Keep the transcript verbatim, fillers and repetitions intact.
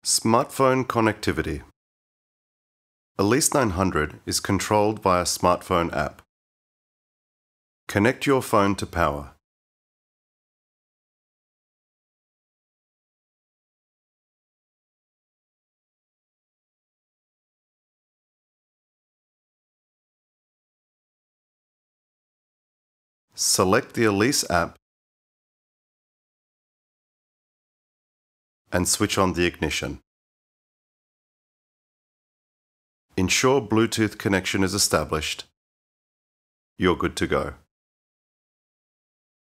Smartphone connectivity. Elise nine hundred is controlled via smartphone app. Connect your phone to power. Select the Elise app and switch on the ignition. Ensure Bluetooth connection is established. You're good to go.